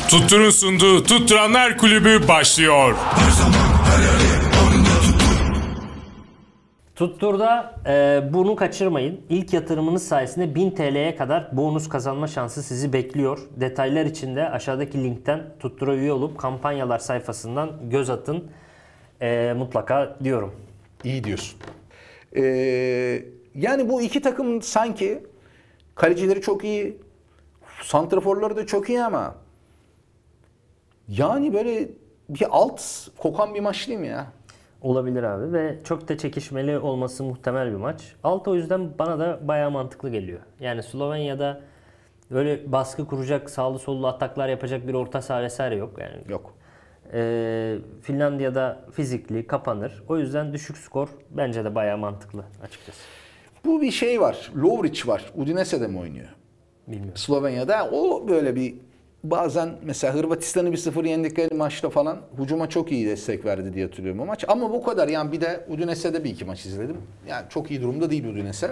Tuttur'un sunduğu Tutturanlar Kulübü başlıyor. Her zaman her yerde anında tuttur. Tuttur'da bunu kaçırmayın. İlk yatırımınız sayesinde 1000 TL'ye kadar bonus kazanma şansı sizi bekliyor. Detaylar için de aşağıdaki linkten Tuttur'a üye olup kampanyalar sayfasından göz atın. Mutlaka diyorum. İyi diyorsun. Yani bu iki takım sanki kalecileri çok iyi, santraforları da çok iyi ama yani böyle bir alt kokan bir maç değil mi ya? Olabilir abi ve çok da çekişmeli olması muhtemel bir maç. Alt o yüzden bana da bayağı mantıklı geliyor. Yani Slovenya'da böyle baskı kuracak, sağlı sollu ataklar yapacak bir orta saha vesaire yok. Yani Yok. Finlandiya'da fizikli, kapanır. O yüzden düşük skor bence de bayağı mantıklı açıkçası. Bu bir şey var. Lovric var. Udinese'de mi oynuyor? Bilmiyorum. Slovenya'da. O böyle bir bazen mesela Hırvatistan'ı 1-0 yendikleri maçta falan hücuma çok iyi destek verdi diye hatırlıyorum o maç. Ama bu kadar yani bir de Udinese'de bir iki maç izledim. Yani çok iyi durumda değil Udinese.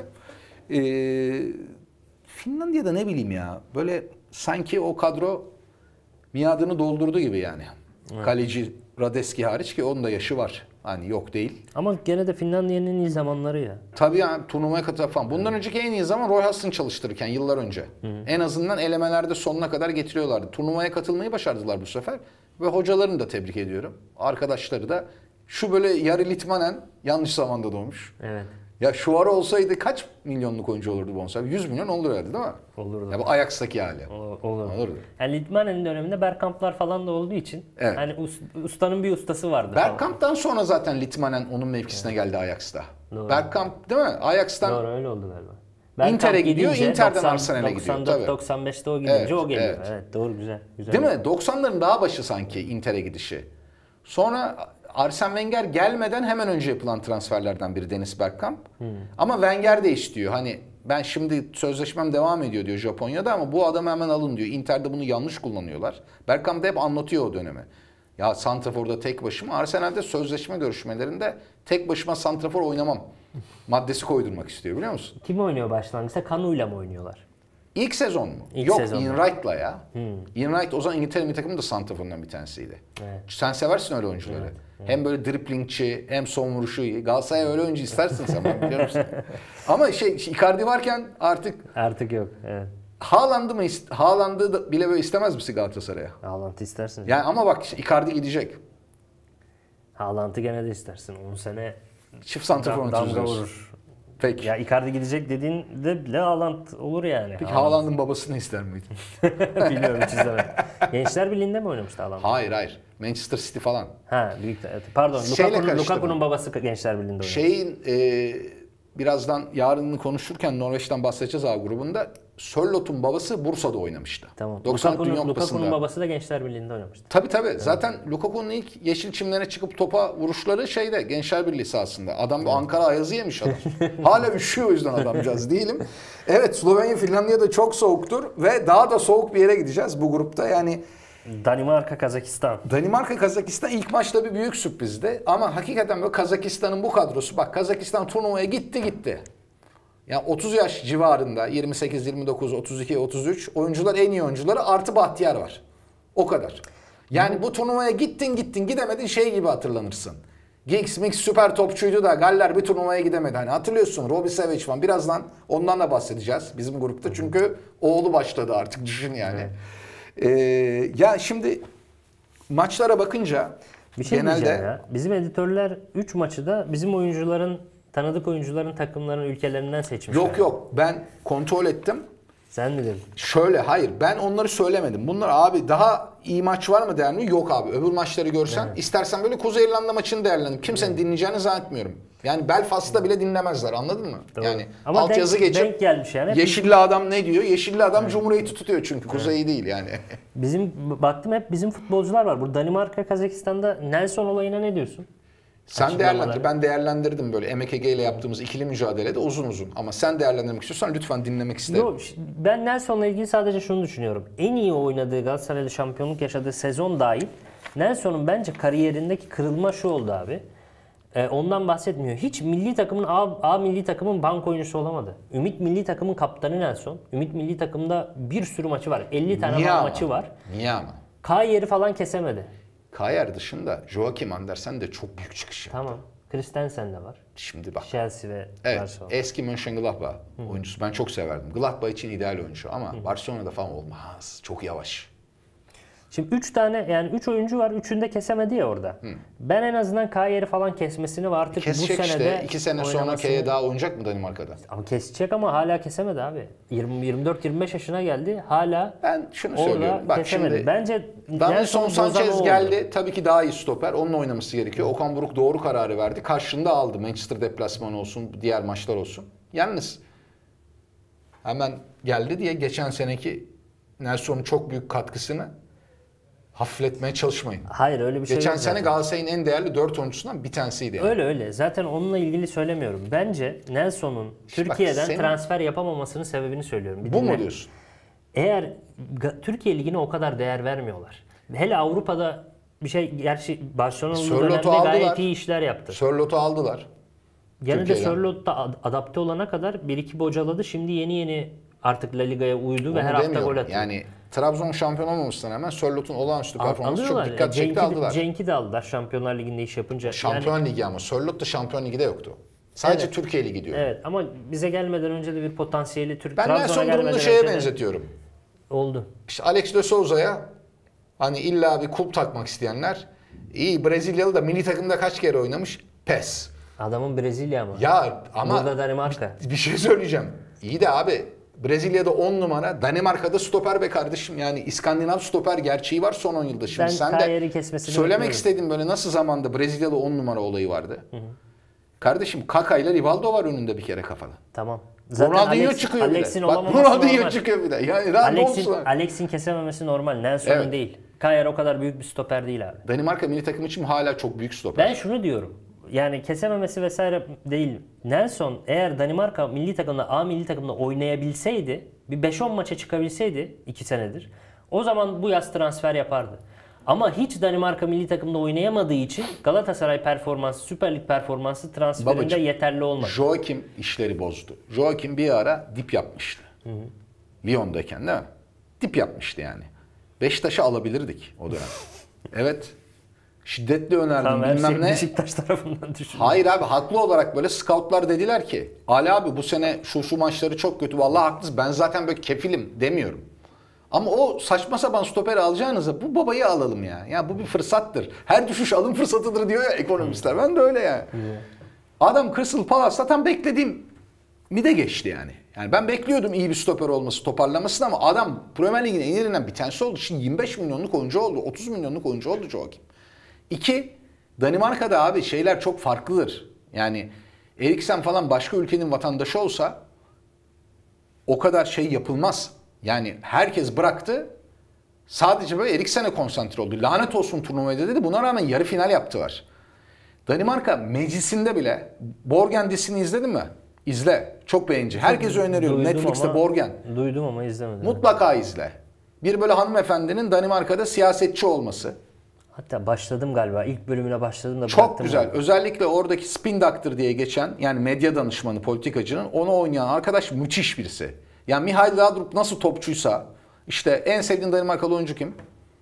Finlandiya'da ne bileyim ya böyle sanki o kadro miadını doldurdu gibi yani. Evet. Kaleci Radeski hariç ki onun da yaşı var. Hani yok değil. Ama gene de Finlandiya'nın en iyi zamanları ya. Tabii yani turnuvaya katılan falan. Bundan önceki en iyi zaman Roy Hodgson çalıştırırken yıllar önce. En azından elemelerde sonuna kadar getiriyorlardı. Turnuvaya katılmayı başardılar bu sefer. Ve hocalarını da tebrik ediyorum. Arkadaşları da. Şu böyle Jari Litmanen yanlış zamanda doğmuş. Evet. Ya şu ara olsaydı kaç milyonluk oyuncu olurdu bonservis? 100 milyon olur herhalde değil mi? Olurdu. Ya bu Ajax'taki hali. Olurdu. Yani Litmanen'in döneminde Bergkamp'lar falan da olduğu için evet. hani ustanın bir ustası vardı. Bergkamp'tan sonra zaten Litmanen onun mevkisine geldi Ajax'ta. Bergkamp değil mi? Ajax'tan doğru öyle oldu galiba. Inter'e gidiyor, Inter'den Arsenal'e gidiyor. 94-95'te o gidince evet, o geliyor. Evet. Evet doğru güzel. Değil mi? 90'ların daha başı sanki Inter'e gidişi. Sonra Arsene Wenger gelmeden hemen önce yapılan transferlerden biri Dennis Bergkamp. Ama Wenger de istiyor. Hani ben şimdi sözleşmem devam ediyor diyor Japonya'da ama bu adamı hemen alın diyor. Inter'de bunu yanlış kullanıyorlar. Bergkamp da hep anlatıyor o dönemi. Ya santraforda tek başıma, Arsenal'de sözleşme görüşmelerinde tek başıma santrafor oynamam maddesi koydurmak istiyor biliyor musun? Kim oynuyor başlangıçta? Kanu'yla mı oynuyorlar? İlk sezon mu? Yok, Ian Wright'la ya. Ian Wright o zaman İngiltere milli takımının da santraforundan bir tanesiydi. Evet. Sen seversin öyle oyuncuları. Evet. Hem böyle driplingçi, hem son vuruşu iyi. Galatasaray'a öyle oyuncu istersin sen, ben biliyor musun? Ama Icardi varken artık yok. Evet. Haaland'ı da bile böyle istemez misin Galatasaray'a? Haaland'ı istersin. Yani ama bak Icardi gidecek. Haaland'ı gene de istersin. 10 sene çift santraforunu damga vurur. Peki. Ya Icardi gidecek dediğinde bile Haaland olur yani. Peki Haaland'ın babasını ister miydin? Bilmiyorum hiç izlemedim. Gençler Birliği'nde mi oynamıştı Haaland? Hayır. Manchester City falan. Ha büyük. Pardon. Lukaku'nun babası Gençler Birliği'nde oynamıştı. Birazdan yarını konuşurken Norveç'ten bahsedeceğiz A grubunda. Sörlot'un babası Bursa'da oynamıştı. Tamam. 90 Dünya Kupası'nda. Lukaku'nun babası da Gençler Birliği'nde oynamıştı. Tabii. Evet. Zaten Lukaku'nun ilk yeşil çimlere çıkıp topa vuruşları Gençler Birliği sahasında. Adam Ankara ayazı yemiş adam. Hala üşüyor o yüzden adamcağız değilim. Evet, Slovenya Finlandiya'da çok soğuktur ve daha da soğuk bir yere gideceğiz bu grupta. Yani Danimarka Kazakistan ilk maçta bir büyük sürprizdi. Ama hakikaten böyle Kazakistan'ın bu kadrosu. Bak Kazakistan turnuvaya gitti. Yani 30 yaş civarında 28, 29, 32, 33 oyuncular en iyi oyuncuları artı Bahtiyar var. O kadar. Yani bu turnuvaya gittin gidemedin gibi hatırlanırsın. Giggs Mix süper topçuydu da Galler bir turnuvaya gidemedi. Hani hatırlıyorsun Robbie Savage falan. Birazdan ondan da bahsedeceğiz bizim grupta. Çünkü oğlu başladı artık düşün yani. Ya şimdi maçlara bakınca bir şey genelde diyeceğim ya. Bizim editörler 3 maçı da bizim tanıdık oyuncuların takımların ülkelerinden seçmişler. Yok ben kontrol ettim. Sen mi dedin? Hayır ben onları söylemedim. Bunlar abi daha iyi maç var mı değerli? Yok abi. Öbür maçları görsen istersen böyle Kuzey İrlanda maçını değerlendir. Kimsenin dinleyeceğini zannetmiyorum. Yani Belfast'ta bile dinlemezler anladın mı? Doğru. Yani ama altyazı geçip denk gelmiş yani. Yeşilli adam ne diyor? Yeşilli adam Cumhuriyeti tutuyor çünkü Kuzey'i değil yani. Baktım hep bizim futbolcular var. Bu Danimarka Kazakistan'da Nelson olayına ne diyorsun? Sen değerlendir. Ben değerlendirdim böyle MKG ile yaptığımız ikili mücadelede uzun. Ama sen değerlendirmek istiyorsan lütfen dinlemek isterim. Yok, ben Nelson'la ilgili sadece şunu düşünüyorum. En iyi oynadığı Galatasaray'da şampiyonluk yaşadığı sezon dahil Nelson'un bence kariyerindeki kırılma şu oldu abi. Ondan bahsetmiyor. Hiç milli takımın A milli takımın bank oyuncusu olamadı. Ümit milli takımın kaptanı Nelson. Ümit milli takımda bir sürü maçı var. 50 tane maçı var. Niye ama? Kayer'i falan kesemedi. Kayer dışında Joachim Andersen de çok büyük çıkış yaptı. Tamam. Christensen de var. Şimdi bak. Chelsea ve Evet, Barcelona. eski Mönchengladbach oyuncusu. Ben çok severdim. Gladbach için ideal oyuncu ama Barcelona'da falan olmaz. Çok yavaş. Şimdi 3 oyuncu var. 3'ünü de kesemedi ya orada. Ben en azından Kayer'i falan kesmesini ve artık bu Kesecek sene işte. de 2 sene sonra oynamasını- K'ye daha oynayacak mı Danimarka'da? Ama kesecek ama hala kesemedi abi. 24-25 yaşına geldi. Hala Ben şunu orada söylüyorum. Bak kesemedi. şimdi Bence Davinson Sanchez Bozanoğlu geldi. Tabii ki daha iyi stoper. Onunla oynaması gerekiyor. Okan Buruk doğru kararı verdi. Karşında aldı. Manchester deplasmanı olsun, diğer maçlar olsun. Yalnız hemen geldi diye geçen seneki Nelson'un çok büyük katkısını hafifletmeye çalışmayın. Hayır öyle bir şey Geçen yok sene zaten. Galatasaray'ın en değerli 4 oyuncusundan bir tanesiydi. Yani. Öyle. Zaten onunla ilgili söylemiyorum. Bence Nelson'un İşte bak, Türkiye'den senin- transfer yapamamasının sebebini söylüyorum. Bir Bu dinle. mu diyorsun? Eğer Türkiye Ligi'ne o kadar değer vermiyorlar. Hele Avrupa'da bir şey, gerçi Barcelona'nın bu Sörlot'u dönemde aldılar. gayet iyi işler yaptı. Sörlot'u aldılar. Gene de Türkiye'den. Sörloth da adapte olana kadar bir iki bocaladı. Şimdi yeni artık La Liga'ya uydu ve Onu her hafta demiyorum. gol atıyor. Yani Trabzon şampiyon olmamasına rağmen Sörlot'un olağanüstü performansı çok dikkat çekti, aldılar. Cenk'i de aldılar Şampiyonlar Ligi'nde iş yapınca. Şampiyon Ligi ama Sörlot da Şampiyon Ligi'de yoktu. Sadece Evet. Türkiye Ligi diyor. Evet ama bize gelmeden önce de bir potansiyeli Ben Trabzon'a Nelson gelmeden durumunu şeye önce de benzetiyorum. oldu. İşte Alex de Souza'ya hani illa bir kulp takmak isteyenler, iyi Brezilyalı da milli takımda kaç kere oynamış? Pes. Adamın Brezilya ama. Ya ama Burada Danimarka. bir şey söyleyeceğim. İyi de abi Brezilya'da 10 numara, Danimarka'da stoper be kardeşim. Yani İskandinav stoper gerçeği var son 10 yılda. Şimdi Ben sen Kayer'i de kesmesini söylemek bekliyorum. istediğim böyle nasıl zamanda Brezilya'da 10 numara olayı vardı. Kardeşim Kaka ile Rivaldo var önünde bir kere kafada. Tamam. Ronaldinho çıkıyor Alex'in bir de. Bak olamaması Ronaldinho normal. çıkıyor bir de. Yani daha ne olsun? Alex'in kesememesi normal. Nelson'un Evet. değil. Kayer o kadar büyük bir stoper değil abi. Danimarka milli takım için hala çok büyük stoper. Ben şunu diyorum. Yani kesememesi vesaire değil. Nelson eğer Danimarka milli takımda A milli takımda oynayabilseydi, bir 5-10 maça çıkabilseydi 2 senedir, o zaman bu yaz transfer yapardı. Ama hiç Danimarka milli takımda oynayamadığı için Galatasaray performansı, Süper Lig performansı transferinde Babacım, yeterli olmadı. Joachim işleri bozdu. Joachim bir ara dip yapmıştı. Lyon'dayken değil mi? Dip yapmıştı yani. Beşiktaş'ı alabilirdik o dönem. Evet. Şiddetli önerdim Tamam, her bilmem şey ne. Beşiktaş tarafından düşünüyorum. Hayır abi haklı olarak böyle scoutlar dediler ki Ali abi bu sene şu maçları çok kötü. Vallahi haklısın ben zaten böyle kefilim demiyorum. Ama o saçma sapan stoperi alacağınıza bu babayı alalım ya. Ya bu bir fırsattır. Her düşüş alım fırsatıdır diyor ya ekonomistler. Ben de öyle ya. Adam Crystal Palace'ta tam beklediğim mi de geçti yani. Yani ben bekliyordum iyi bir stoper olması, toparlamasını ama adam Premier Lig'in en iyilerinden bir tanesi oldu. Şimdi 25 milyonluk oyuncu oldu, 30 milyonluk oyuncu oldu Joachim. 2. Danimarka'da abi şeyler çok farklıdır. Yani Eriksen falan başka ülkenin vatandaşı olsa o kadar şey yapılmaz. Yani herkes bıraktı. Sadece böyle Eriksen'e konsantre oldu. Lanet olsun turnuvada dedi. Buna rağmen yarı final yaptılar. Danimarka meclisinde bile Borgen dizisini izledin mi? İzle. Çok beğenici. Herkese öneriyorum. Duydum Netflix'te ama- Borgen. Duydum ama izlemedim. Mutlaka izle. Bir böyle hanımefendinin Danimarka'da siyasetçi olması. Hatta başladım galiba. İlk bölümüne başladım da Çok bıraktım güzel. galiba. Özellikle oradaki spin doctor diye geçen yani medya danışmanı, politikacının onu oynayan arkadaş müthiş birisi. Yani Mihail Laudrup nasıl topçuysa işte en sevdiğin Danimarkalı oyuncu kim?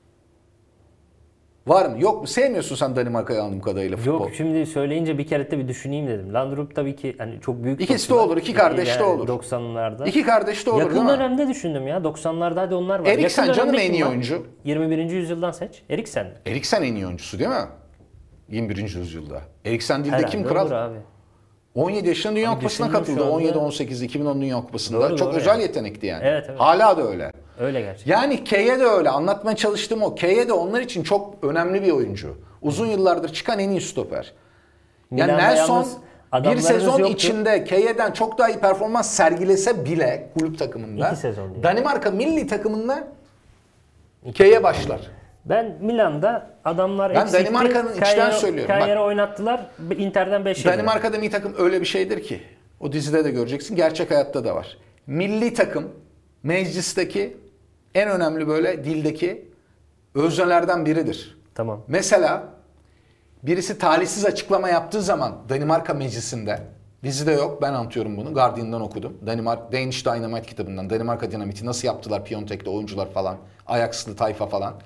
Var mı? Yok mu? Sevmiyorsun sen Danimarka'yı anladığım kadarıyla futbol. Yok şimdi söyleyince bir kere de bir düşüneyim dedim. Landrup tabii ki hani çok büyük İkisi de topçular. olur, iki kardeş de olur. 90'larda. İki kardeş de olur Yakın değil mi? dönemde düşündüm ya. 90'larda hadi onlar var. Eriksen Yakın canım dönemde en kim iyi var? oyuncu. 21. yüzyıldan seç. Eriksen. Eriksen en iyi oyuncusu değil mi? 21. yüzyılda. Eriksen değil de kim Herhalde kral? olur abi. 17 yaşında Dünya Abi Kupası'na düşündüm katıldı. şu anda. 17-18, 2010 Dünya Kupası'nda. Doğru, Çok doğru özel yani. yetenekti yani. Evet, evet. Hala da öyle. Öyle gerçekten. Yani K'ye de öyle. Anlatmaya çalıştığım o. K'ye de onlar için çok önemli bir oyuncu. Uzun yıllardır çıkan en iyi stoper. Yani Milan'da Nelson yalnız bir adamlarınız sezon yoktu. içinde K'ye'den çok daha iyi performans sergilese bile kulüp takımında. 2 sezon diyor. Danimarka milli takımında K'ye başlar. Ben Milan'da adamlar Ben eksikti. Danimarka'nın içten söylüyorum. Bak. Kayer'i oynattılar. Inter'den 5 yediler. Danimarka'da milli takım öyle bir şeydir ki. O dizide de göreceksin. Gerçek hayatta da var. Milli takım meclisteki en önemli böyle dildeki öznelerden biridir. Tamam. Mesela birisi talihsiz açıklama yaptığı zaman Danimarka meclisinde dizide yok ben anlatıyorum bunu Guardian'dan okudum. Danish Dynamite kitabından Danimarka dinamiti nasıl yaptılar Piontek'te oyuncular falan Ajax'lı tayfa falan.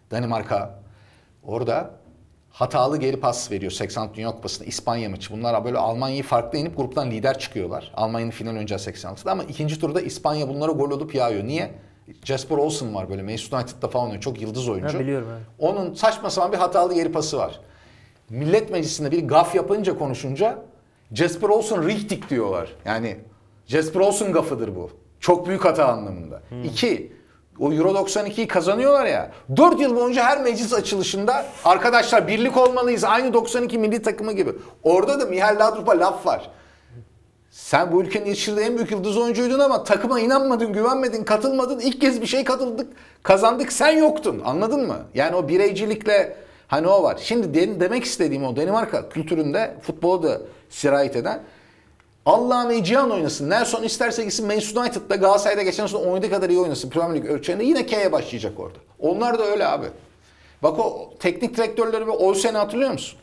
Danimarka orada hatalı geri pas veriyor 80 Dünya Kupası'nda İspanya maçı. Bunlar böyle Almanya'yı farklı yenip gruptan lider çıkıyorlar. Almanya'nın final oynayacağı 86'da ama ikinci turda İspanya bunlara gol olup yağıyor. Niye? Jasper Olsen var böyle Manchester United'da falan oynuyor. Çok yıldız oyuncu. Ha, biliyorum abi. Onun saçma sapan bir hatalı geri pası var. Millet Meclisi'nde bir gaf yapınca konuşunca Jasper Olsen richtig diyorlar. Yani Jasper Olsen gafıdır bu. Çok büyük hata anlamında. İki, o Euro 92'yi kazanıyorlar ya. 4 yıl boyunca her meclis açılışında arkadaşlar birlik olmalıyız. Aynı 92 milli takımı gibi. Orada da Mihail Laudrup'a laf var. Sen bu ülkenin yetiştirdiği en büyük yıldız oyuncuydun ama takıma inanmadın, güvenmedin, katılmadın. İlk kez bir şey kazandık. Sen yoktun. Anladın mı? Yani o bireycilikle hani o var. Şimdi demek istediğim o Danimarka kültüründe futbolu da sirayet eden Allah'ım Ecihan oynasın. Nelson isterse gitsin Manchester United'da Galatasaray'da geçen sene oynadığı kadar iyi oynasın. Premier Lig ölçeğinde yine K'ye başlayacak orada. Onlar da öyle abi. Bak o teknik direktörleri ve Olsen'i hatırlıyor musun?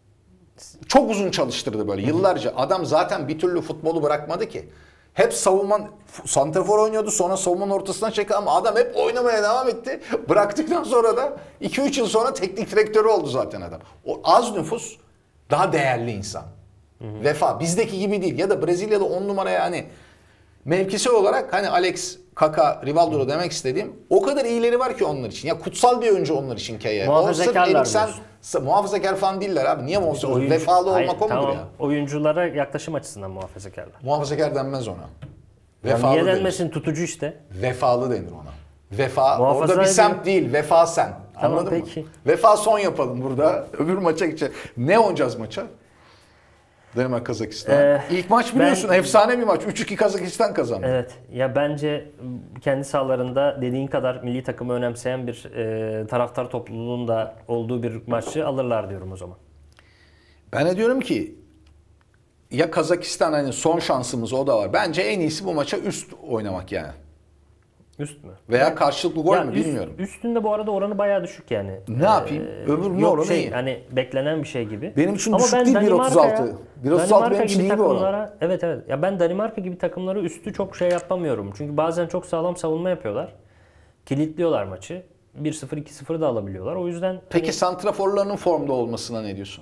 Çok uzun çalıştırdı böyle yıllarca. Adam zaten bir türlü futbolu bırakmadı ki. Hep savunma, santrafor oynuyordu sonra savunmanın ortasına çekti ama adam hep oynamaya devam etti. Bıraktıktan sonra da 2-3 yıl sonra teknik direktörü oldu zaten adam. O az nüfus daha değerli insan. Vefa bizdeki gibi değil ya da Brezilya'da 10 numaraya hani mevkisi olarak hani Alex, Kaka, Rivaldo demek istediğim o kadar iyileri var ki onlar için. Ya kutsal bir oyuncu onlar için K'ye. Muhafazakarlar diyorsun. Muhafazakar falan değiller abi. Niye muhafazakar? Vefalı olmak o mudur ya? Oyunculara yaklaşım açısından muhafazakarlar. Muhafazakar denmez ona. Ya Vefalı niye denir. denmesin, tutucu işte. Vefalı denir ona. Vefa Muhafaza orada bir ediyor. semt değil. Vefa sen. Tamam, Anladın peki. mı? Vefa son yapalım burada. Öbür maça geçelim. Ne oynayacağız maça? Danimarka Kazakistan. İlk maç biliyorsun efsane bir maç. 3-2 Kazakistan kazandı. Evet. Ya bence kendi sahalarında dediğin kadar milli takımı önemseyen bir taraftar topluluğunun da olduğu bir maçı alırlar diyorum o zaman. Ben de diyorum ki ya Kazakistan hani son şansımız o da var. Bence en iyisi bu maça üst oynamak yani. Üst mü? Veya karşılıklı gol Ya mü bilmiyorum. Üstünde bu arada oranı bayağı düşük yani. Ne yapayım? Öbür Yok oranı şey iyi. hani beklenen bir şey gibi. Benim için Ama düşük ben değil, Danimarka'ya- 1.36. 1.36 Danimarka benim için gibi iyi bir oran. takımlara, evet evet. Ya ben Danimarka gibi takımları üstü çok şey yapamıyorum. Çünkü bazen çok sağlam savunma yapıyorlar. Kilitliyorlar maçı. 1-0 2-0 da alabiliyorlar. O yüzden Peki santraforlarının formda olmasına ne diyorsun?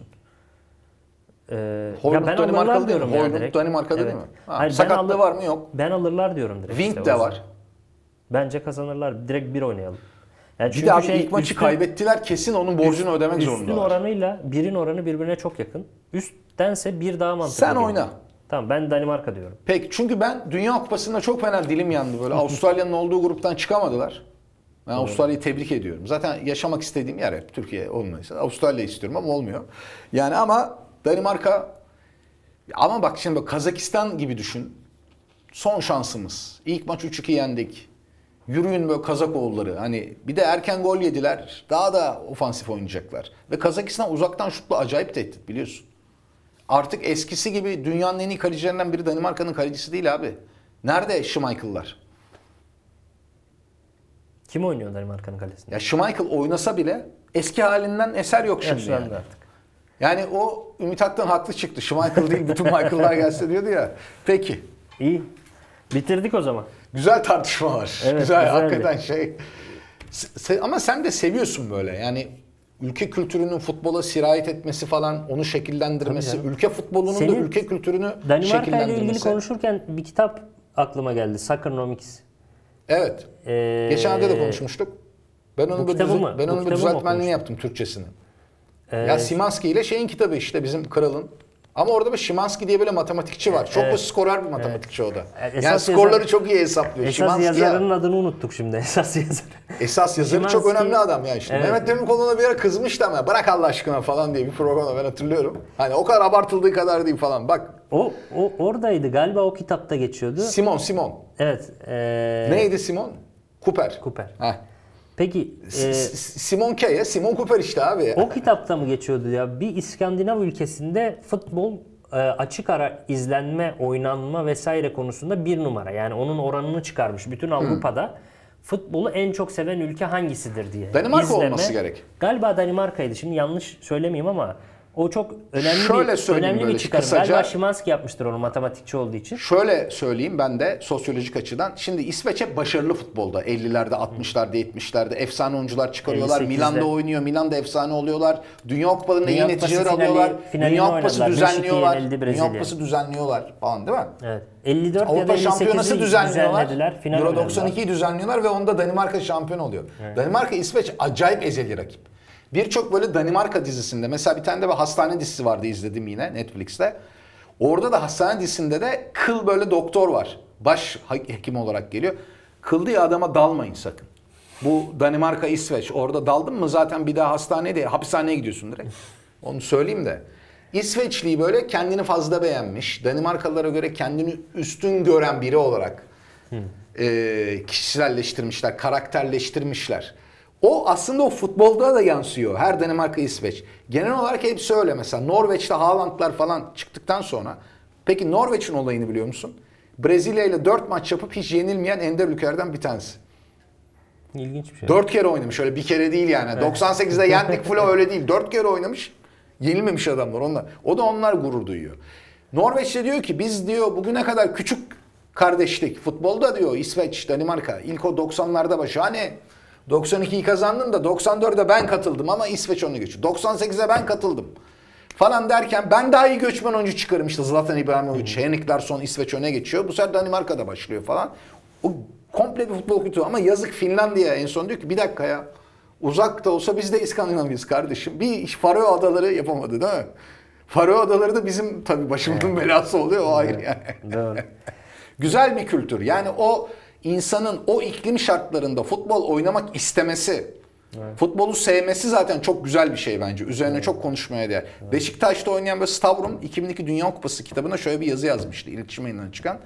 ya Hoylund ben Danimarkalı alırlar değil mi? diyorum ya Hoylund direkt. Danimarkalı Evet. değil mi? Ha, Hayır, ben sakatlığı var mı? Yok. Ben alırlar diyorum direkt. Wind işte o de yüzden. var. Bence kazanırlar. Direkt bir oynayalım. Yani Bir de abi ilk maçı üstün- kaybettiler kesin onun borcunu ödemek Üstün zorundalar. oranıyla birin oranı birbirine çok yakın. Üsttense bir daha mantıklı. Sen geliyor. oyna. Tamam ben Danimarka diyorum. Peki çünkü ben Dünya Kupası'nda çok fena dilim yandı böyle. Avustralya'nın olduğu gruptan çıkamadılar. Ben Avustralya'yı tebrik ediyorum. Zaten yaşamak istediğim yer hep Türkiye olmaysa. Avustralya istiyorum ama olmuyor. Yani ama Danimarka ama bak şimdi bak Kazakistan gibi düşün. Son şansımız. İlk maç 3-2 yendik. Yürüyün böyle Kazakoğulları. Hani bir de erken gol yediler. Daha da ofansif oynayacaklar. Ve Kazakistan uzaktan şutla acayip tehdit biliyorsun. Artık eskisi gibi dünyanın en iyi kalecilerinden biri Danimarka'nın kalecisi değil abi. Nerede Schmeichel'lar? Kim oynuyor Danimarka'nın kalesinde? Ya Schmeichel oynasa bile eski halinden eser yok şimdi Yaşlandı yani. artık. Yani o Ümit Aktan haklı çıktı. Schmeichel değil bütün Michael'lar gelse diyordu ya. Peki. İyi. Bitirdik o zaman. Güzel tartışma var. Evet, güzel güzeldi. hakikaten şey. Ama sen de seviyorsun böyle. Yani ülke kültürünün futbola sirayet etmesi falan, onu şekillendirmesi, Tabii canım. ülke futbolunun da Senin ülke kültürünü Danimarka ile ilgili şekillendirmesi. konuşurken bir kitap aklıma geldi. Soccernomics. Evet. Geçenlerde de konuşmuştuk. Ben onu bu böyle, kitabı mı? ben Bu onun bir kitabı mı düzeltmenliğini okumuştun? yaptım Türkçesini. Ya Szymanski ile şeyin kitabı işte bizim kralın. Ama orada bir Szymanski diye böyle matematikçi var. Çok da skorer bir matematikçi o da. Esas Yani skorları yazar- çok iyi hesaplıyor. Esas Szymanski yazarının adını unuttuk şimdi. Esas yazarı. Esas yazarı çok Szymanski- önemli adam ya işte. Evet. Mehmet Demirkol'una bir ara kızmıştı ama bırak Allah aşkına falan diye bir programda ben hatırlıyorum. Hani o kadar abartıldığı kadar değil falan. Bak O oradaydı galiba, o kitapta geçiyordu. Simon. Evet. Neydi Simon? Cooper. Cooper. Heh. Peki Simon K'ye Simon Cooper işte abi. o kitapta mı geçiyordu ya? Bir İskandinav ülkesinde futbol açık ara izlenme, oynanma vesaire konusunda bir numara. Yani onun oranını çıkarmış. Bütün Avrupa'da futbolu en çok seven ülke hangisidir diye. Danimarka olması gerek. Galiba Danimarka'ydı. Şimdi yanlış söylemeyeyim ama O çok önemli Şöyle söyleyeyim önemli bir böyle çıkarım. kısaca. Galiba Szymanski yapmıştır onu, matematikçi olduğu için. Şöyle söyleyeyim ben de sosyolojik açıdan. Şimdi İsveç hep başarılı futbolda. 50'lerde, 60'larda, 70'lerde efsane oyuncular çıkarıyorlar. 58'de. Milan'da oynuyor. Milan'da efsane oluyorlar. Dünya Kupalarında iyi Dünya neticeler Kupası alıyorlar. finalini Dünya Kupası oynadılar. düzenliyorlar. 5-2 yenildi Dünya Brezilya. Kupası düzenliyorlar falan değil mi? Evet. 54 ya da Avrupa 58'i Şampiyonası düzenliyorlar. düzenlediler. Final Euro oynadılar. 92'yi düzenliyorlar ve onda Danimarka şampiyon oluyor. Danimarka, İsveç acayip ezeli rakip. Birçok böyle Danimarka dizisinde, mesela bir tane de bir hastane dizisi vardı, izledim yine Netflix'te. Orada da hastane dizisinde de kıl böyle doktor var. Baş hekim olarak geliyor. Kıl diye adama dalmayın sakın. Bu Danimarka, İsveç. Orada daldın mı zaten bir daha hastaneye değil, hapishaneye gidiyorsun direkt. Onu söyleyeyim de. İsveçliyi böyle kendini fazla beğenmiş, Danimarkalılara göre kendini üstün gören biri olarak kişiselleştirmişler, karakterleştirmişler. O aslında o futbolda da yansıyor. Her Danimarka, İsveç. Genel olarak hepsi öyle mesela. Norveç'te Haaland'lar falan çıktıktan sonra. Peki Norveç'in olayını biliyor musun? Brezilya ile 4 maç yapıp hiç yenilmeyen ender ülkelerden bir tanesi. İlginç bir şey. 4 kere oynamış, öyle bir kere değil yani. Evet. 98'de yendik falan öyle değil. 4 kere oynamış. Yenilmemiş adamlar onlar. O da onlar gurur duyuyor. Norveç'te diyor ki biz diyor bugüne kadar küçük kardeşlik. Futbolda diyor İsveç, Danimarka. İlk o 90'larda başı. Hani 92'yi kazandın da 94'e ben katıldım ama İsveç onu geçiyor. 98'e ben katıldım falan derken ben daha iyi göçmen oyuncu çıkarım işte Zlatan İbrahimovic, Henrik Larsson, İsveç öne geçiyor. Bu sefer Danimarka'da başlıyor falan. O komple bir futbol kültürü ama yazık Finlandiya en son diyor ki bir dakika ya uzak da olsa biz de İskandinavya'yız kardeşim. Bir Faroe Adaları yapamadı değil mi? Faroe Adaları da bizim tabii başımızın belası oluyor o ayrı yani. Doğru. Güzel bir kültür yani o insanın o iklim şartlarında futbol oynamak istemesi, futbolu sevmesi zaten çok güzel bir şey bence. Üzerine çok konuşmaya değer. Beşiktaş'ta oynayan böyle Stavrum 2002 Dünya Kupası kitabına şöyle bir yazı yazmıştı. İletişim Yayınları'ndan çıkan.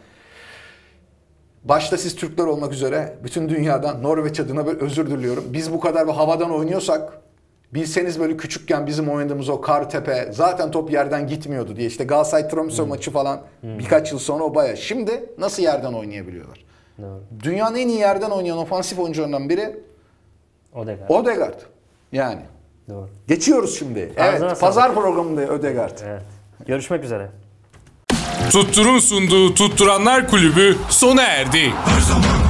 Başta siz Türkler olmak üzere bütün dünyadan Norveç adına böyle özür diliyorum. Biz bu kadar bir havadan oynuyorsak bilseniz böyle küçükken bizim oynadığımız o Kartepe zaten top yerden gitmiyordu diye işte Galatasaray-Tromsø maçı falan birkaç yıl sonra o baya. Şimdi nasıl yerden oynayabiliyorlar? Doğru. Dünyanın en iyi yerden oynayan ofansif oyuncularından biri Odegaard. Odegaard. Yani. Doğru. Geçiyoruz şimdi. Ağzına Evet, sağlık. pazar programında Odegaard. Evet. Görüşmek üzere. Tuttur'un sunduğu Tutturanlar Kulübü sona erdi. Her zaman